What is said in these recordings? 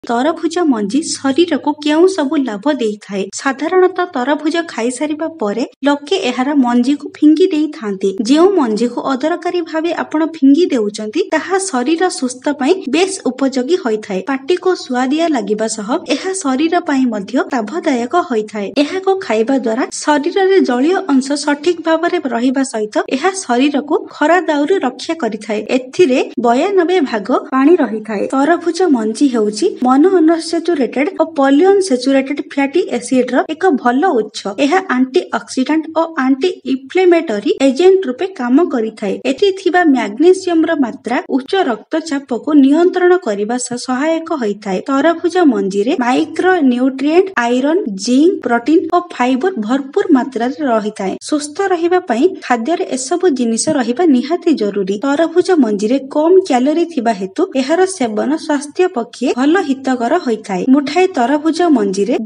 तरभुज मंजी शरीर को केउ सब लाभ देइथाए। साधारणतः तरभुज खाई सारिबा परे लोके एहार मंजी को फिंगी देई थांती। जेउ मंजी को अदरकारी भावे आपण फिंगी देउचंती ताहा शरीर सुस्थ पई बेस उपयोगी होइथाए। पाटी को स्वादिया लागिबा सह एहा शरीर पई मध्य लाभदायक होइथाए। एहाको खाइबा द्वारा शरीर रे जलीय अंश सठिक भाबरे रहिबा सहित एहा शरीर को खरा दाउरू रक्षा करिथाए। एथिरे 92 भाग पानी रहिथाए। तरभुज मंजी हेउची मोनो अनसैचुरेटेड और पॉलीअनसैचुरेटेड फैटी एसिड रो एक भल उत्स। एहा एंटीऑक्सीडेंट और एंटी इन्फ्लेमेटरी एजेंट रूपे काम करिथाए। एथि थिबा मैग्नीशियम रो मात्रा उच्च रक्तचाप को नियंत्रण करिबा सहायक होइथाए। तरभुज मंजी रे micro nutrient, iron, zinc, protein और फाइबर भरपूर मात्रा रे रहिथाए। सुस्थ रहिबा पई खाद्य रे एसबु जिनिस रहिबा निहाती जरूरी। तरभुज मंजी रे कम कैलोरी थिबा हेतु एहार सेवन स्वास्थ्य पक्षे भल हितकर होइथाए। मुठाए तरभुज मंजी रे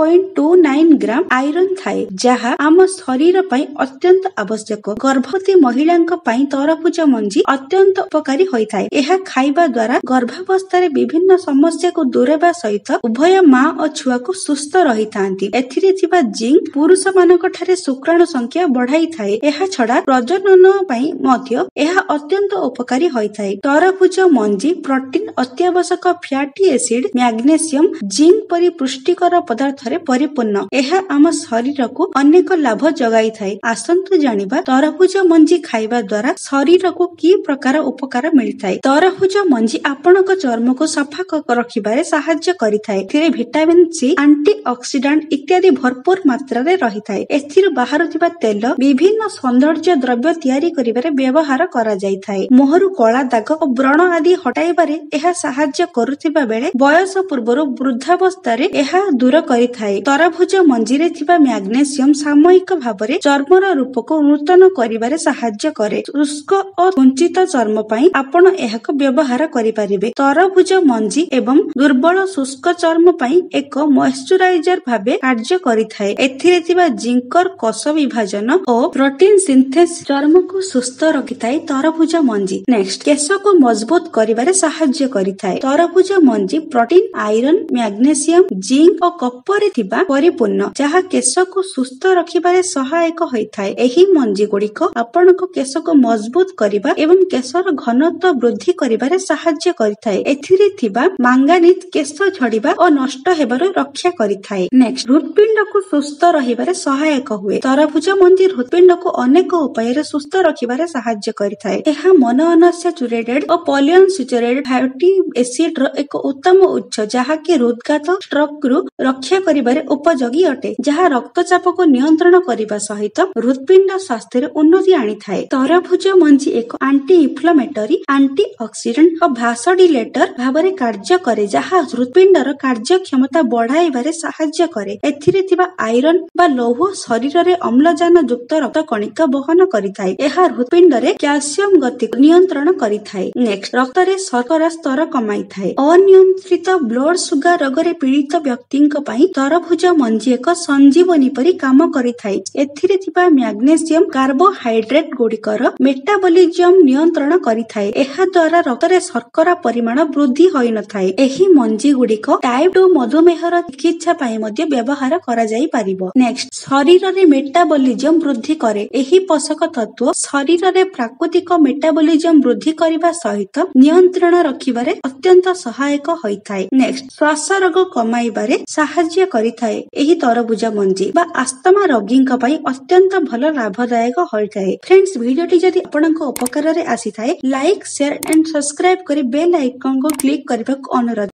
0.29 ग्राम आयरन थाए, जहा आम शरीर पई अत्यंत आवश्यक। गर्भवती महिलांक पई तरभुज मंजी अत्यंत उपकारी होइथाए। एहा खाइबा द्वारा गर्भावस्था रे विभिन्न समस्या को दूरेबा सहित उभय मां और छुआ को सुस्थ रहिथांती। एथिरे थिबा जिंक पुरुष मानक ठारे शुक्राणु संख्या बढ़ाई थाए। एहा छडा प्रजनन पई मध्य एहा अत्यंत उपकारी होइथाए। तरभुज मंजी प्रोटीन, अत्यावश्यक फैटी एसिड, मैग्नीशियम, जिंक परि पुष्टिकर पदार्थ रे परिपूर्ण। एहा आम शरीर को अनेक लाभ जगाई थाए। आसंतु जानिबा तरभुज मंजी खाइबा द्वारा शरीर को की प्रकार उपकार मिलिथाए। तरभुज मंजी आपणक चर्म को सफा रखिबारे सहायता करिथाए। एथिरे विटामिन सी, एंटीऑक्सीडेंट इत्यादि भरपूर मात्रा रे रहिथाए। एथिर बाहरुथिबा तेल विभिन्न सौंदर्य द्रव्य तयारी करिबारे व्यवहार करा जाइथाए। मुहरु कला दाग और व्रण आदि हटाइबारे एहा सहायता करुथिबा बेले बयस पूर्वरु वृद्धावस्था रे एहा दूर करिथाए। तरभुज मंजी रे थिबा मैग्नीशियम सामयिक भाबरे चर्मर रूप को नूतन करिबारे सहायता करे। शुष्क और कुंचित चर्म पई आपण एहाको व्यवहार करि परिबे। तरभुज मंजी एवं दुर्बल शुष्क चर्म पई एक मॉइस्चराइजर भाबे कार्य करिथाए। एथिरे थिबा जिंकर कोष विभाजन और प्रोटीन सिंथेसिस चर्म को सुस्थ रखिथाए। तरभुज मंजी नेक्स्ट केश को मजबूत करिबारे सहायता करिथाए। तरभुज मंजी प्रोटीन, आयरन, मैग्नीशियम, जिंक और कपर थिबा परिपूर्ण, जहा केश को सुस्थ रखिबारे सहायक होइथाए। एही मंजी गुड़िक आपनको केश को मजबूत करिबा एवं केशर घनत्व वृद्धि करिबारे सहायता करिथाए। एथिरे थिबा मांगानीज केश झड़िबा और नष्ट हेबारु रक्षा करिथाए। नेक्स्ट हृदपिंड को सुस्थ रहिबारे सहायक हुए। तरभुज मंजी हृदपिंड को अनेक उपाय रे सुस्थ रखिबारे सहायता करिथाए। एहा मोनो अनसैचुरेटेड और पॉलीअनसैचुरेटेड फैटी एसिड रो एक उत्तम उत्स, जहा कि हृदघात, स्ट्रोक रु रक्षा करिबारे उपयोगी अटे, जहा रक्तचाप को नियंत्रण करिबा सहित हृदपिंड स्वास्थ्य रे उन्नति आनिथाए। तरभुज मंजी एक एंटी इन्फ्लेमेटरी, एंटीऑक्सीडेंट और भासोडिलेटर भाबरे कार्य करे, जहा हृदपिंडर कार्य क्षमता बढ़ाइबारे सहायता करे। एथिरे थिबा आयरन बा लौह शरीर रे अम्लजान युक्त रक्त कणिका वहन करिथाए। एहा हृदपिंड रे कैल्शियम गति नियंत्रण करिथाए। नेक्स्ट रक्त रे शर्करा स्तर कमाइथाए। अनियंत्रित ब्लड सुगर रोग रे पीड़ित व्यक्तिंक पई तरभुज मंजी एक संजीवनी परि काम करिथाए। एथिरे थिबा मैग्नीशियम कार्बोहाइड्रेट गुड़िकर मेटाबॉलिज्म नियंत्रण करिथाए। एहा द्वारा रक्त रे शर्करा परिमाण वृद्धि होई नथाए। एही मंजी गुड़िक टाइप 2 मधुमेहर चिकित्सा पई मध्ये व्यवहार करा जाई परिबो। नेक्स्ट शरीर रे मेटाबॉलिज्म वृद्धि करे। एही पोषक तत्व शरीर रे प्राकृतिक मेटाबॉलिज्म वृद्धि करिबा सहित नियंत्रण रखिबारे अत्यंत सहायक होइथाए। नेक्स्ट श्वास रोग कमाइबारे सहायता करिथाए। एही तरभुज मंजी बा अस्थमा रोगींक पई अत्यंत भल लाभदायक होइथाए। फ्रेंड्स, वीडियोटी जदि आपनक उपकार रे आसी थाए, लाइक, शेयर एंड सब्सक्राइब करी बेल आइकन को क्लिक करबाक अनुरोध।